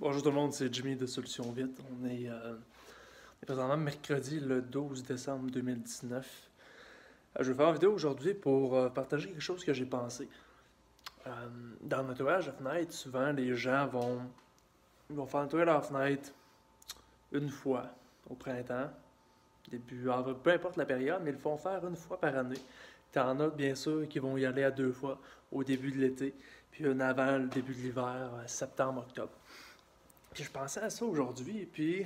Bonjour tout le monde, c'est Jimmy de Solutions Vite. On est présentement mercredi le 12 décembre 2019. Je vais faire une vidéo aujourd'hui pour partager quelque chose que j'ai pensé. Dans le nettoyage de fenêtre, souvent les gens vont faire nettoyer leur fenêtre une fois au printemps, début avril, peu importe la période, mais ils le font faire une fois par année. T'en as bien sûr qui vont y aller à deux fois au début de l'été, puis une avant le début de l'hiver, septembre, octobre. Puis je pensais à ça aujourd'hui, puis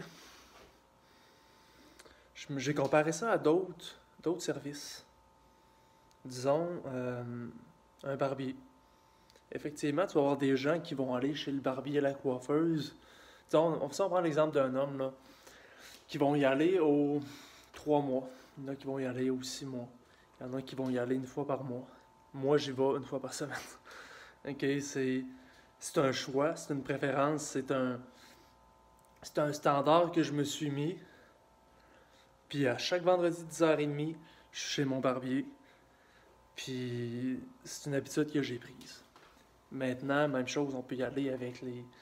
j'ai comparé ça à d'autres services. Disons, un barbier. Effectivement, tu vas avoir des gens qui vont aller chez le barbier et la coiffeuse. Disons, si on prend l'exemple d'un homme, là, qui vont y aller aux 3 mois. Il y en a qui vont y aller aux 6 mois. Il y en a qui vont y aller une fois par mois. Moi, j'y vais une fois par semaine. OK, c'est un choix, c'est une préférence, c'est un standard que je me suis mis. Puis à chaque vendredi 10h30, je suis chez mon barbier. Puis c'est une habitude que j'ai prise. Maintenant, même chose, on peut y aller avec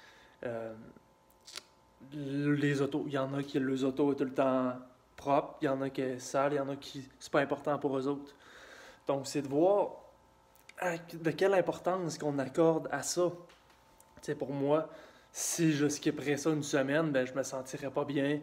les autos. Il y en a qui les autos est tout le temps propre, il y en a qui est sale, il y en a qui c'est pas important pour eux autres. Donc c'est de voir de quelle importance qu'on accorde à ça. Tu sais, pour moi, si je skipperais ça une semaine, ben je me sentirais pas bien.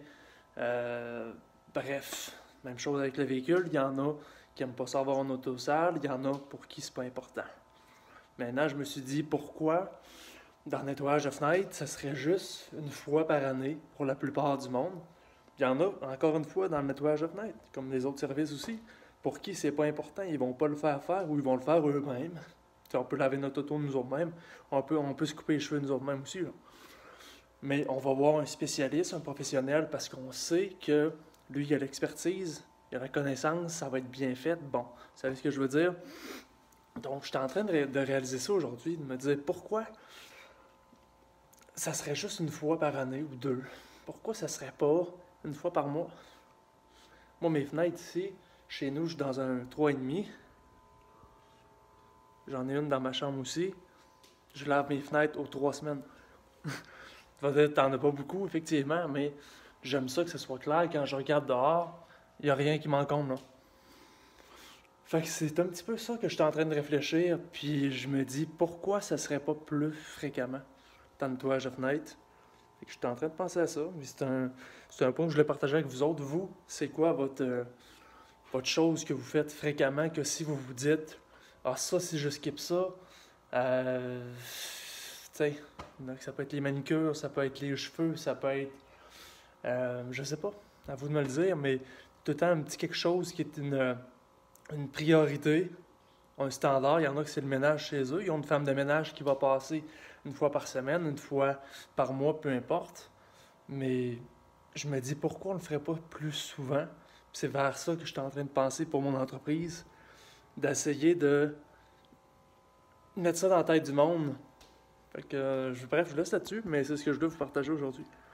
Bref, même chose avec le véhicule. Il y en a qui n'aiment pas ça avoir une auto sale, il y en a pour qui c'est pas important. Maintenant, je me suis dit pourquoi dans le nettoyage de fenêtres, ça serait juste une fois par année pour la plupart du monde. Il y en a, encore une fois, dans le nettoyage de fenêtres, comme les autres services aussi, pour qui c'est pas important, ils vont pas le faire ou ils vont le faire eux-mêmes. Tu sais, on peut laver notre auto nous autres-mêmes, on peut se couper les cheveux nous autres-mêmes aussi. Là. Mais on va voir un spécialiste, un professionnel, parce qu'on sait que lui, il a l'expertise, il a la connaissance, ça va être bien fait. Bon, vous savez ce que je veux dire? Donc, je suis en train de réaliser ça aujourd'hui, de me dire pourquoi ça serait juste une fois par année ou deux. Pourquoi ça serait pas une fois par mois? Moi, mes fenêtres ici, chez nous, je suis dans un 3,5. J'en ai une dans ma chambre aussi. Je lave mes fenêtres aux 3 semaines. Tu vas dire, t'en as pas beaucoup, effectivement, mais j'aime ça que ce soit clair. Quand je regarde dehors, il n'y a rien qui m'encombre, là. Fait que c'est un petit peu ça que je suis en train de réfléchir, puis je me dis pourquoi ça serait pas plus fréquemment dans le nettoyage de fenêtre. Fait que je suis en train de penser à ça, mais c'est un point que je voulais partager avec vous autres. Vous, c'est quoi votre chose que vous faites fréquemment que si vous vous dites ah ça si je skip ça, tu sais, ça peut être les manicures, ça peut être les cheveux, ça peut être je sais pas, à vous de me le dire, mais tout le temps un petit quelque chose qui est une priorité, un standard. Il y en a que c'est le ménage chez eux. Ils ont une femme de ménage qui va passer une fois par semaine, une fois par mois, peu importe. Mais je me dis pourquoi on ne le ferait pas plus souvent. Puis c'est vers ça que je suis en train de penser pour mon entreprise, d'essayer de mettre ça dans la tête du monde. Fait que, bref, je vous laisse là-dessus, mais c'est ce que je dois vous partager aujourd'hui.